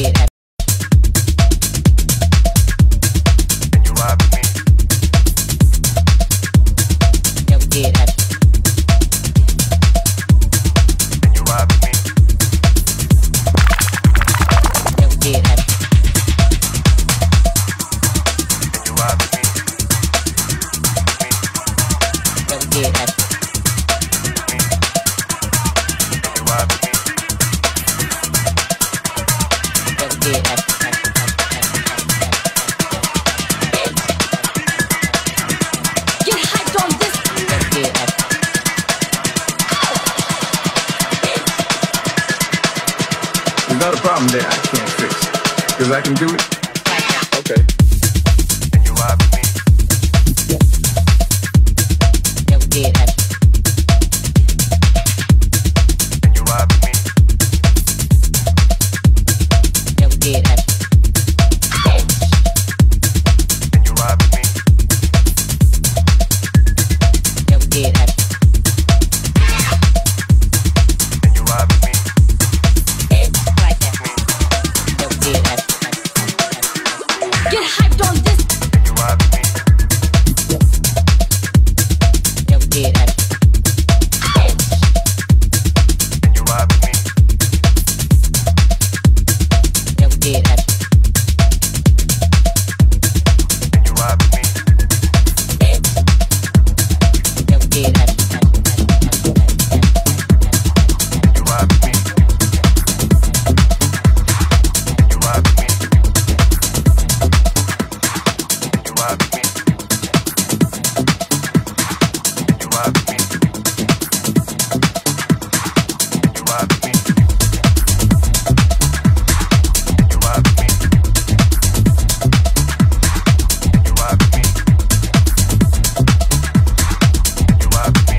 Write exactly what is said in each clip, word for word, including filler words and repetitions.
Not a problem that I can't fix, because I can do it. Okay. And you vibe with me? Yeah, we did. And you vibe with me? Yeah, we did. And you vibe with me? Yeah, we did. And you vibe with me? Get hyped on this. And you vibe with me? Yeah, we did. And you vibe with me? Yeah, we did. And you vibe with me? Yeah, we did. You vibe with me? You vibe with me? You vibe with me? You vibe with me? You vibe with me? You vibe with me? You vibe with me? You vibe with me?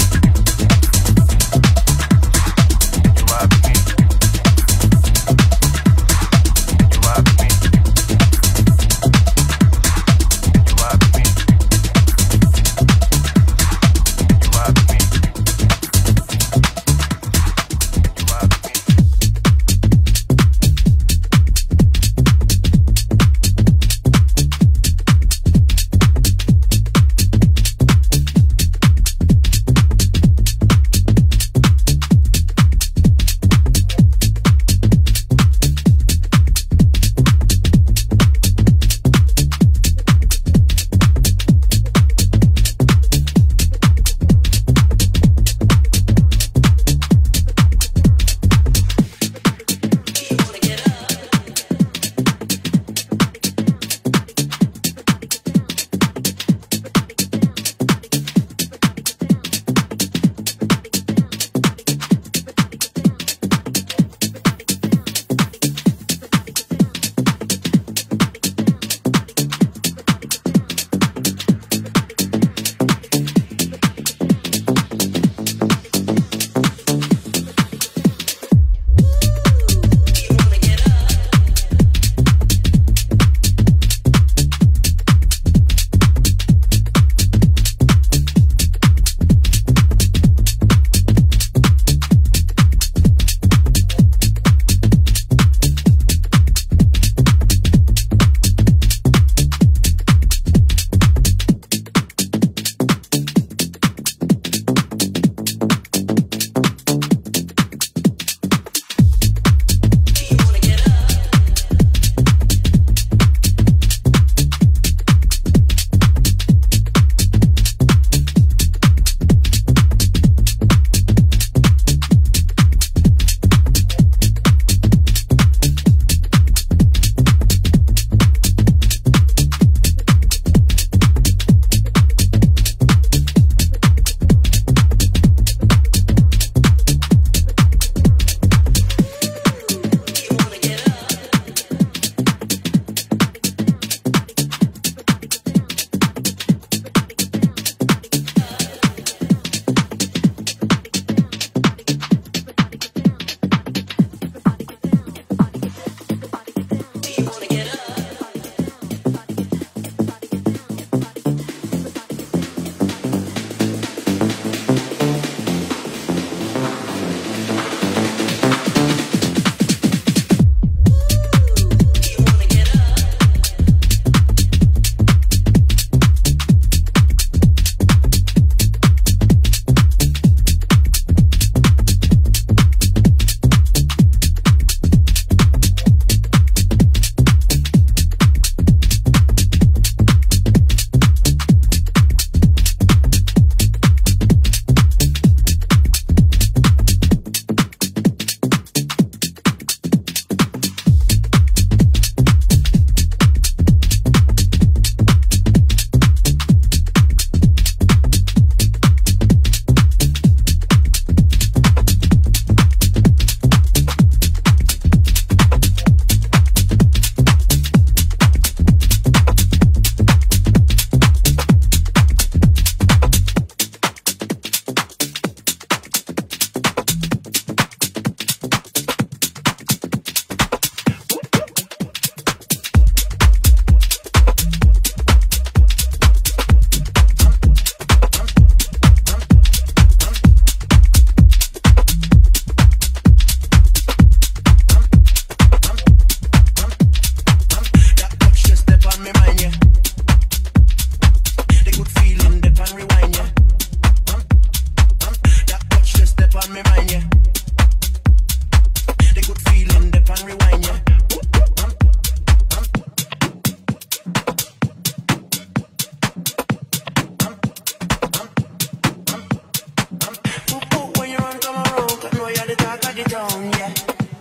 town, yeah.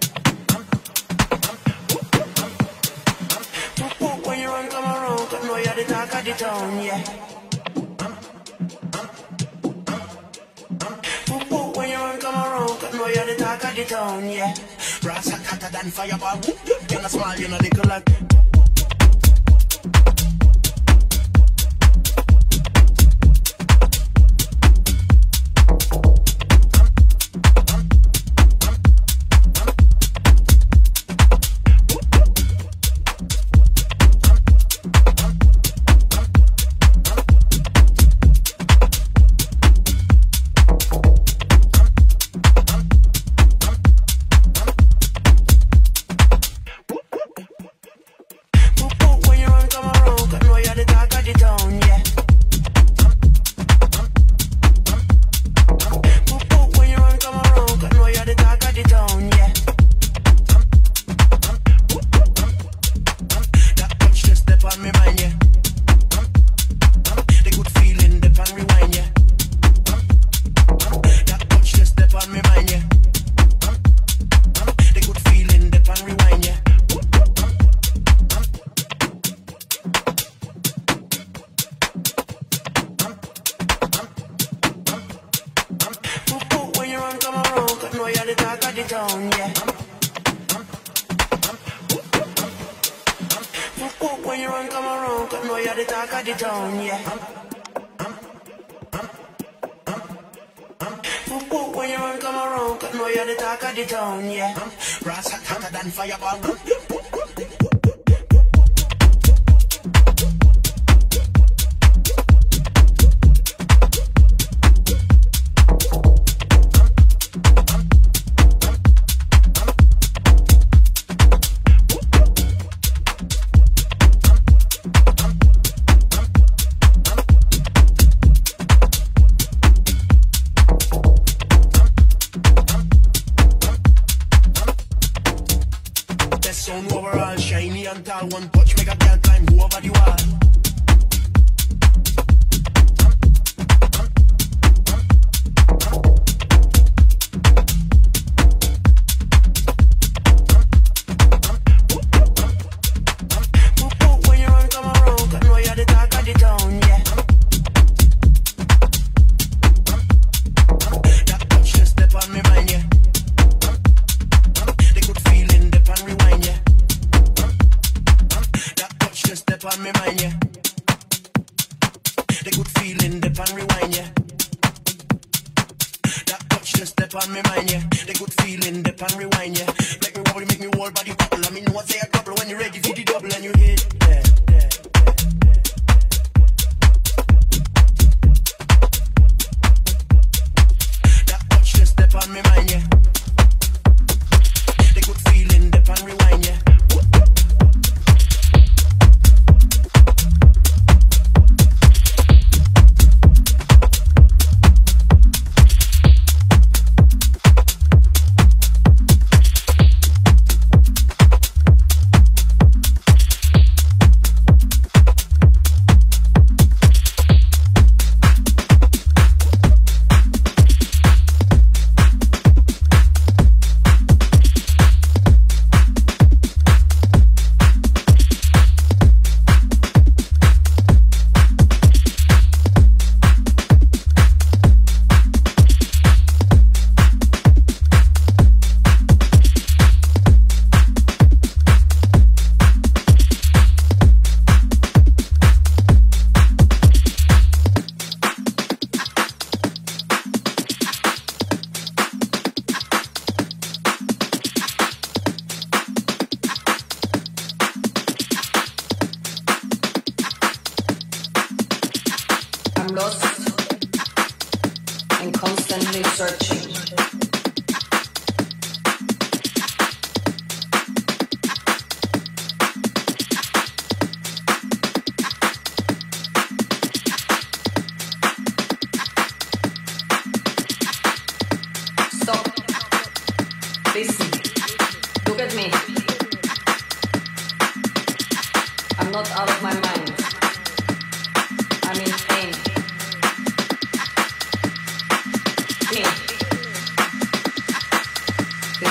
When you run, come around, cause know you're the talk of the town, yeah. When you run, come around, cause know you're the talk of the town, yeah. Brass hot hotter than fireball. You're not small, you're not little like.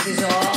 is all.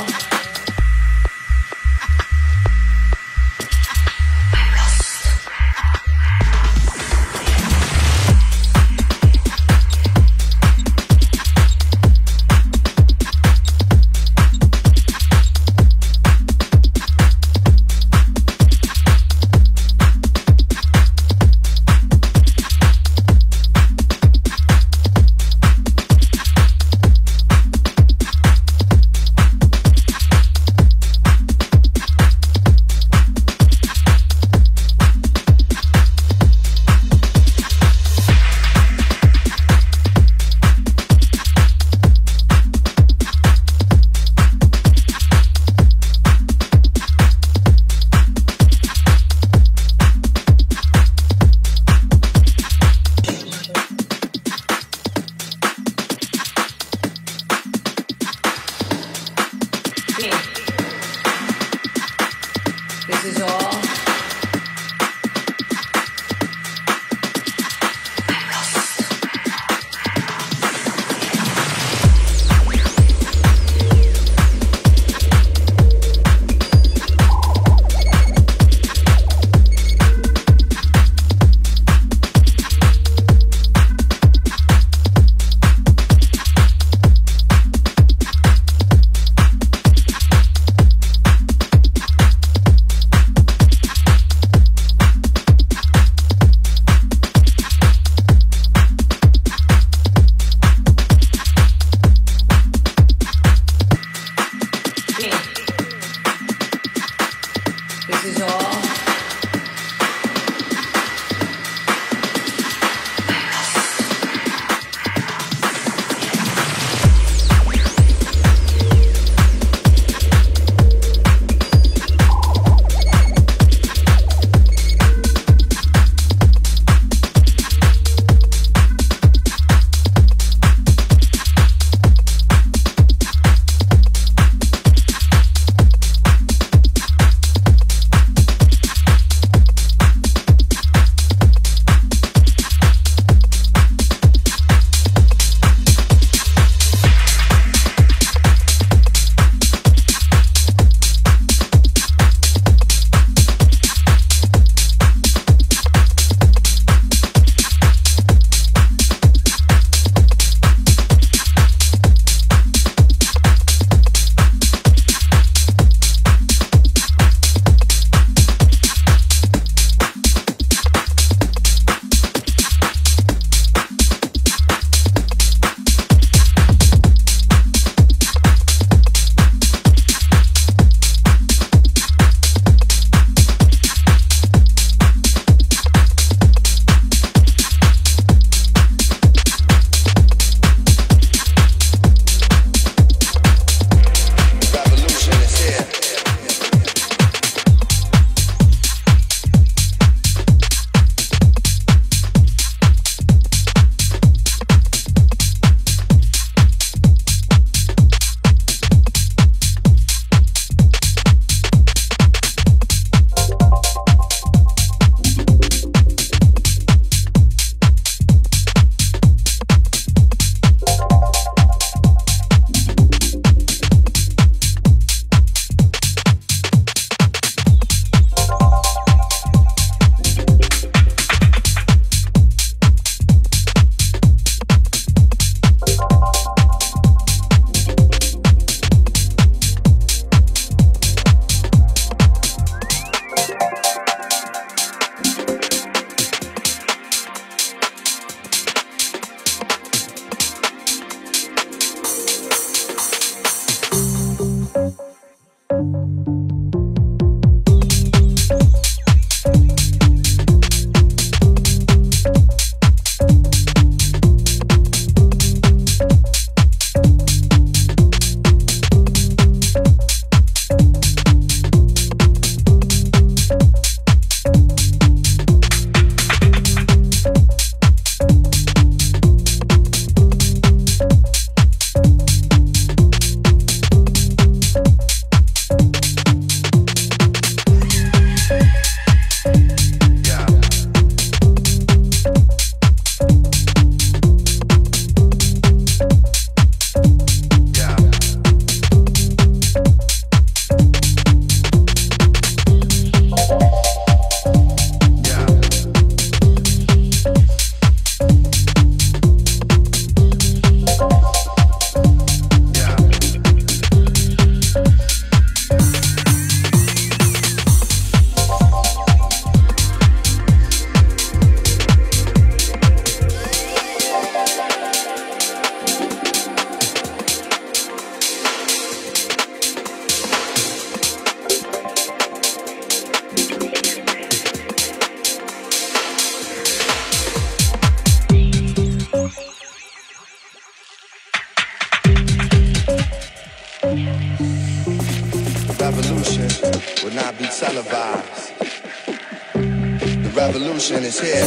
The revolution will not be televised. The revolution is here.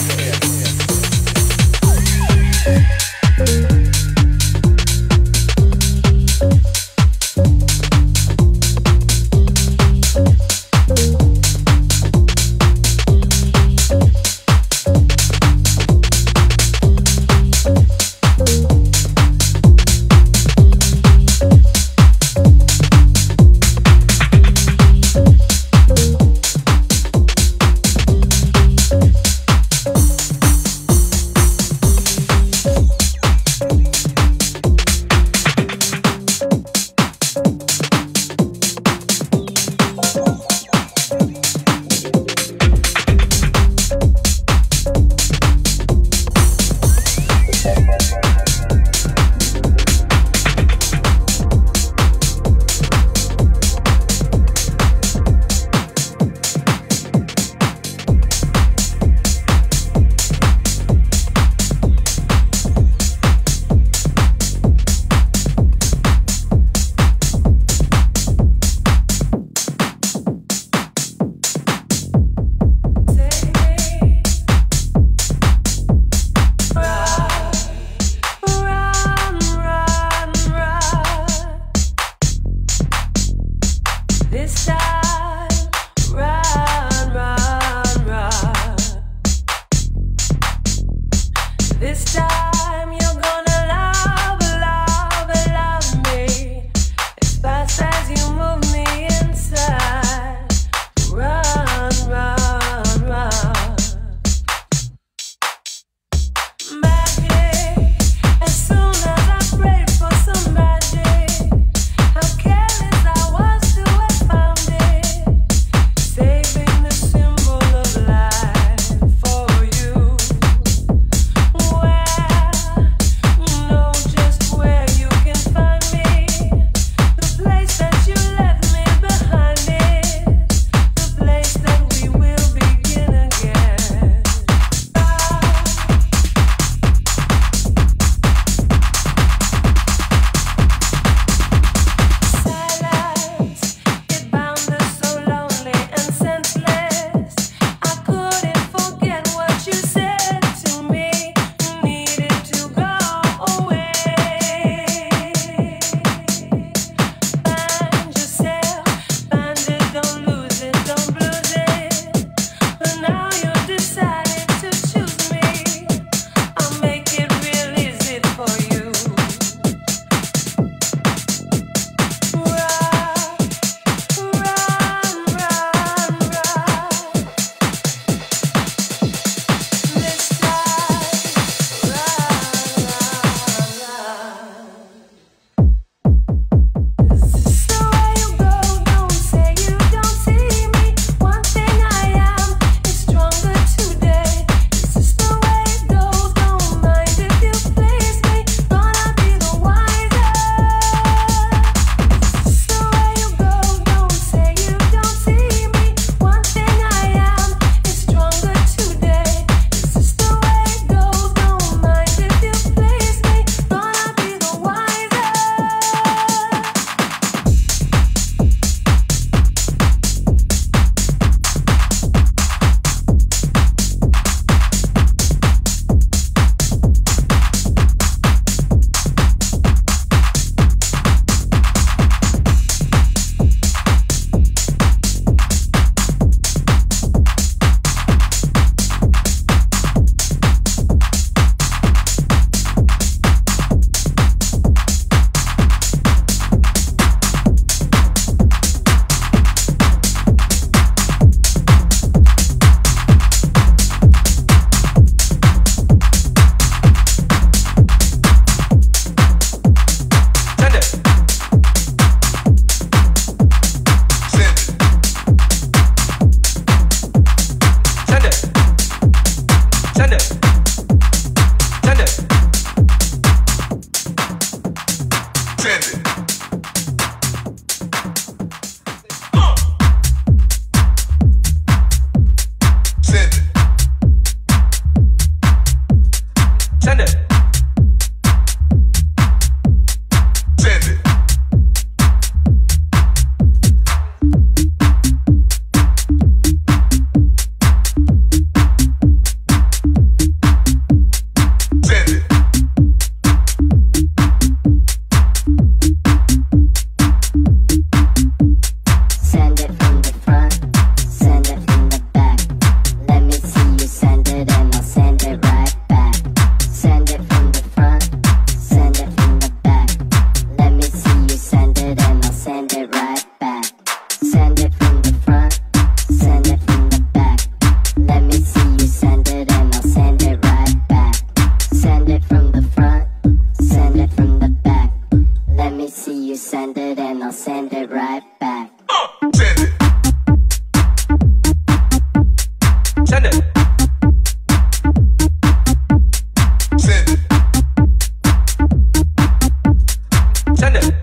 Send it.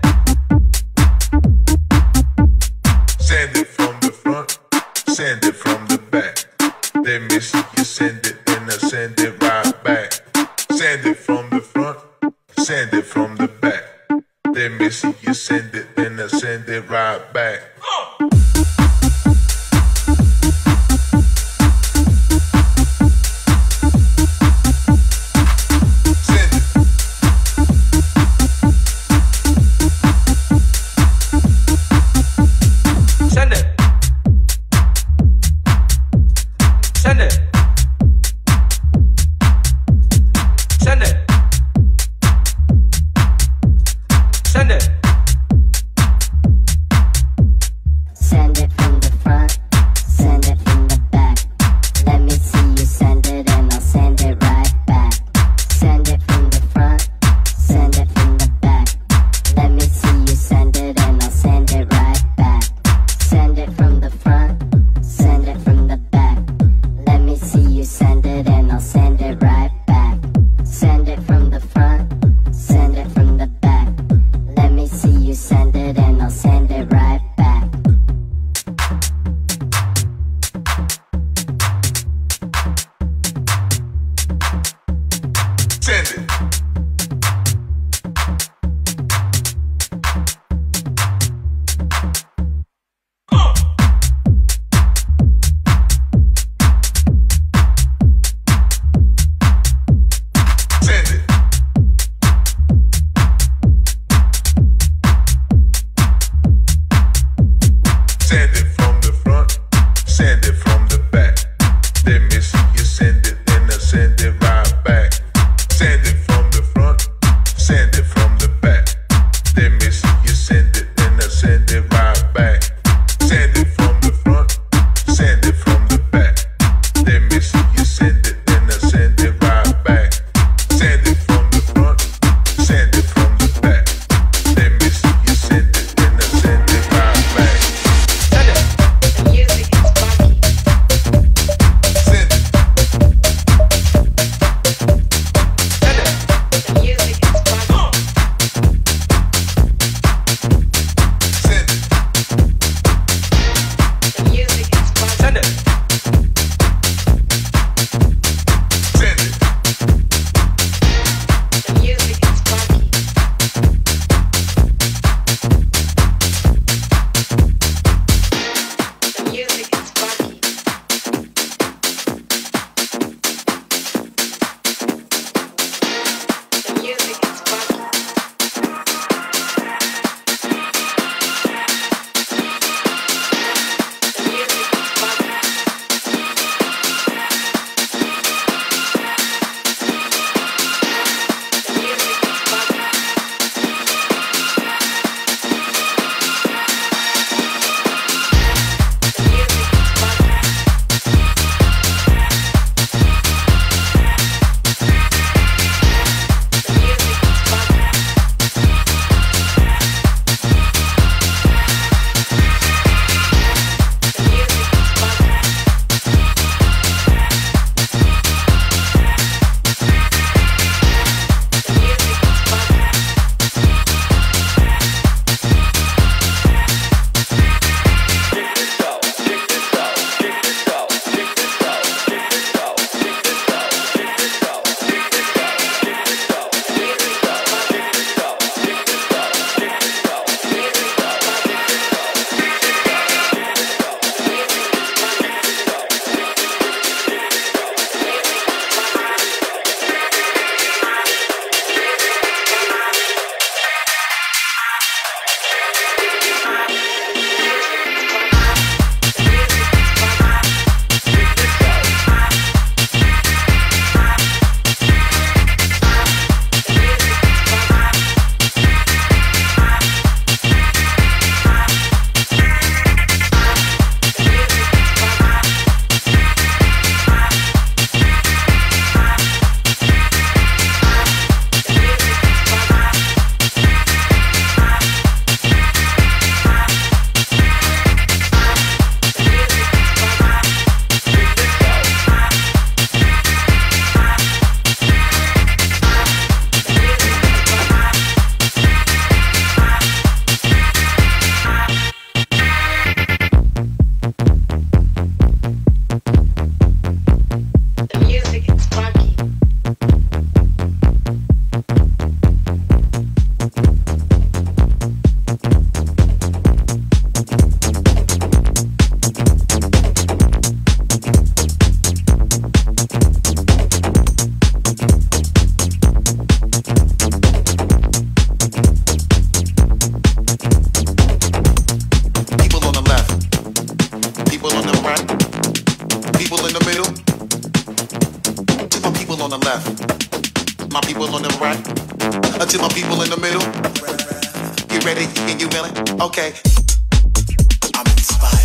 Send it from the front, send it from the back. Let me see you send it, then I send it right back. Send it from the front, send it from the back. Let me see you send it, then I send it right back. Send it from the front, send it from the back. Let me see right. Uh, to my people in the middle. You ready? Can you feel it? Okay. I'm inspired.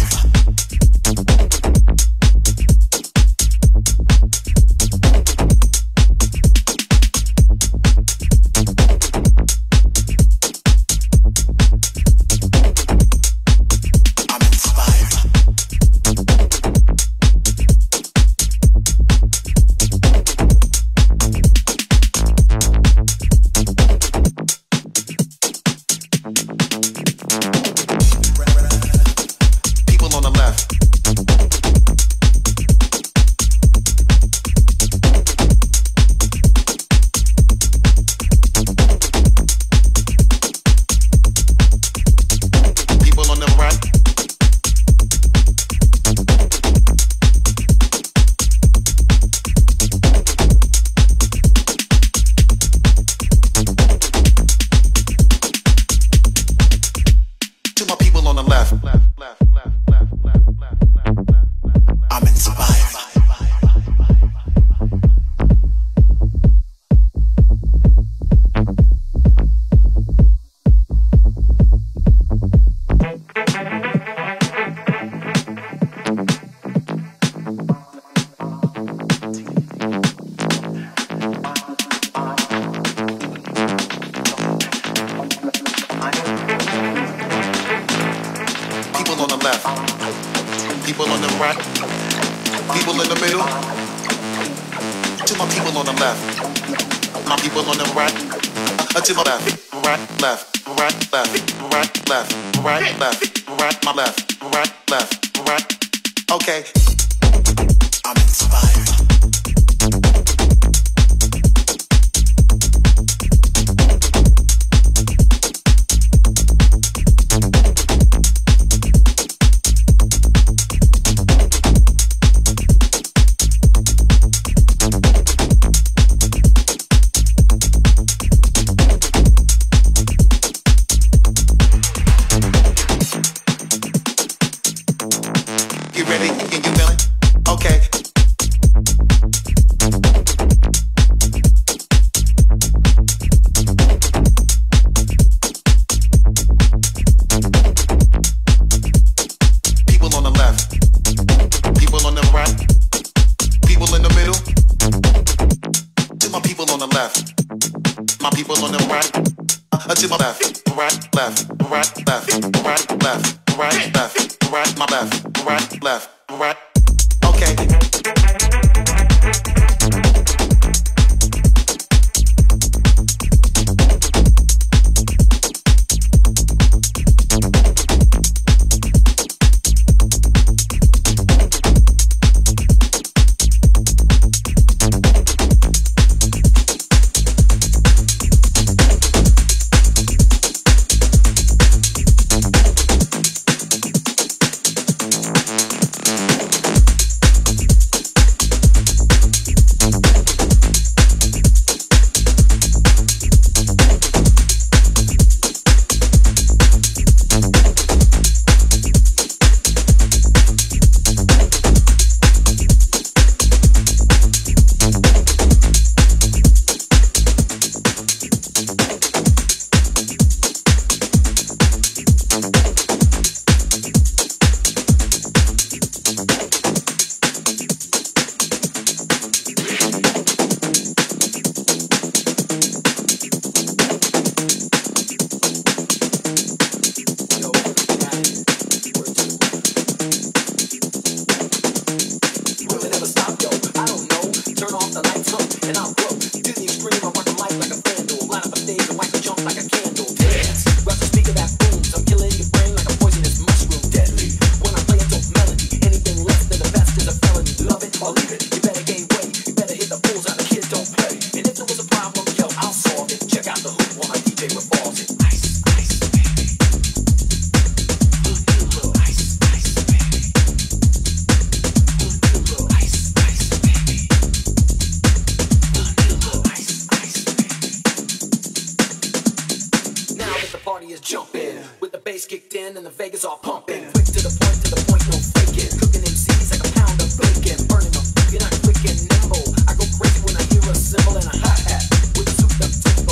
You're not quick and nimble. I go crazy when I hear a cymbal and a hi-hat with a souped up tempo.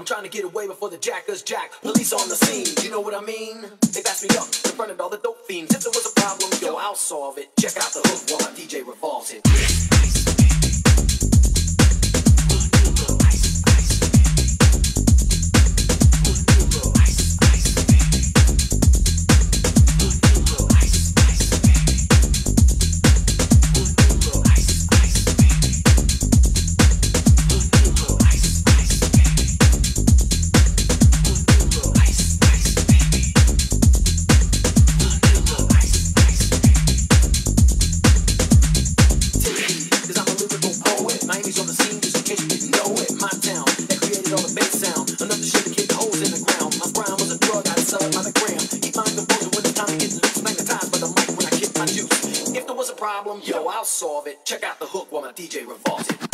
I'm trying to get away before the jackers jack. Police on the scene, you know what I mean? They passed me up in front of all the dope fiends. If there was a problem, yo, I'll solve it. Check out the hook while my D J revolves it. Yo, I'll solve it. Check out the hook while my D J revolves it.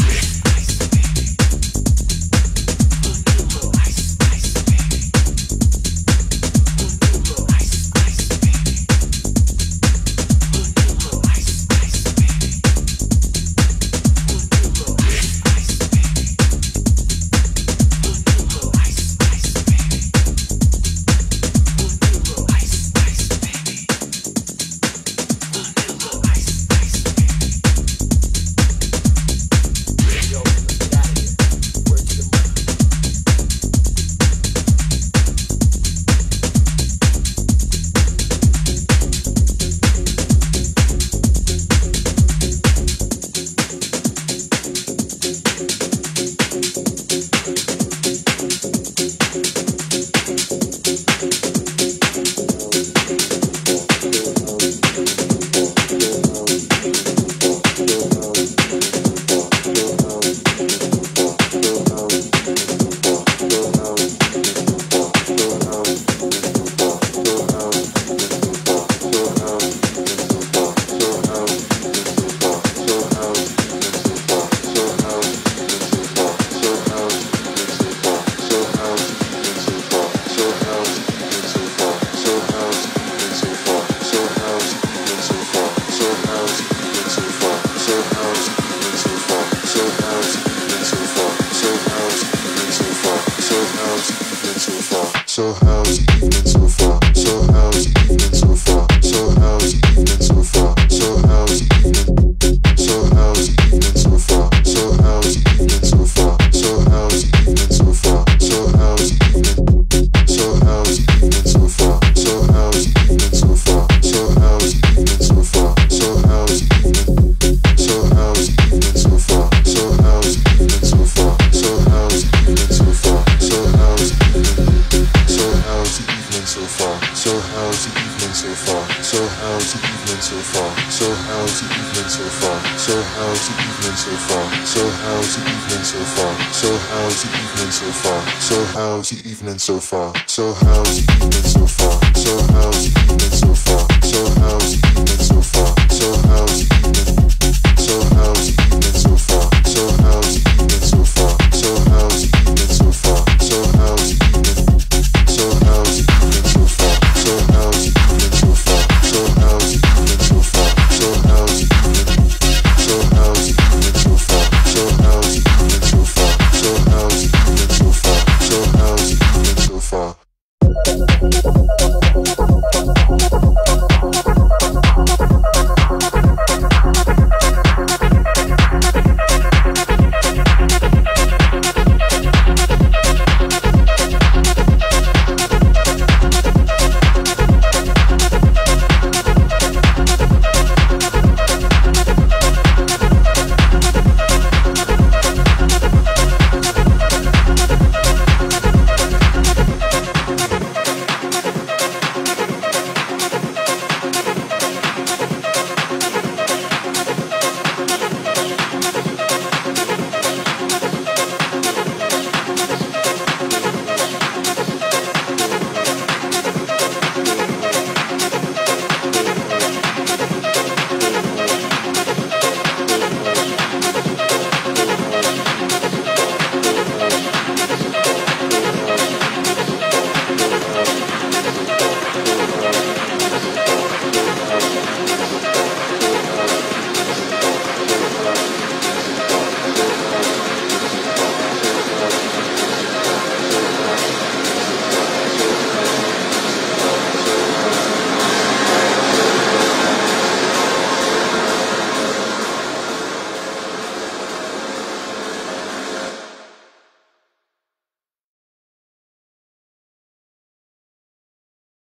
So how's the evening so far? So how's the evening so far? So how's the evening so far? So how's the evening? So how's the evening so far? So how's the evening so far? So how's the evening so far? So how's the evening? So how's the evening so far? So how's the evening so far? So how's the evening so far? So how's the evening? So how's the evening so far? So how's the evening so far? So how's the evening so far? So how's the evening? So how's the evening so far? So how's the evening so far? So how's the evening so far? So how's the evening so far? So how's the evening so far? So how's the evening so far? So how's the evening so far? So how's the evening so far? So how's the evening so far? So how's the evening so far? So how's the evening so far? So how's the evening? So how's